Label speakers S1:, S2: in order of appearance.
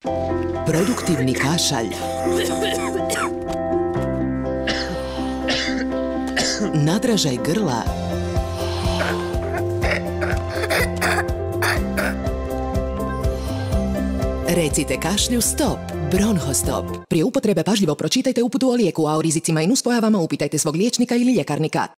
S1: Produktívny kašaľ. Nadražaj grla. Recite kašľu stop. Bronchostop. Pri upotrebe pažlivo pročítajte uputu o lieku a o rizici ma inú spojavama upýtajte svog liječnika ili ljekarnika.